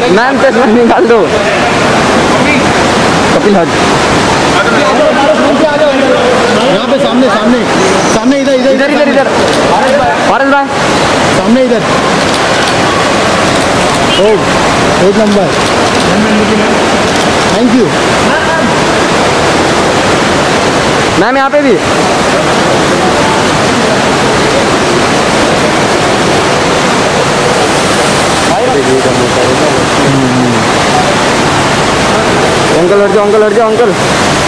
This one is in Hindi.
मैम चश्मा निकाल दो। कपिल हट यहाँ पे सामने सामने सामने इधर इधर इधर इधर इधर पारस भाई सामने इधर एक नंबर। थैंक यू मैम यहाँ पे भी। अंकल हट जाओ अंकल हट जाओ अंकल।